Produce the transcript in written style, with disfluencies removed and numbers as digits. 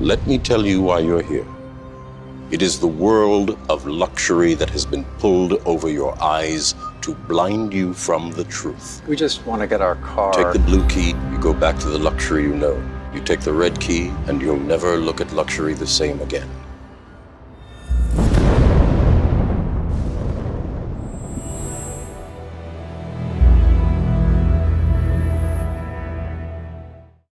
Let me tell you why you're here. It is the world of luxury that has been pulled over your eyes to blind you from the truth. We just want to get our car. Take the blue key, you go back to the luxury you know. You take the red key, and you'll never look at luxury the same again.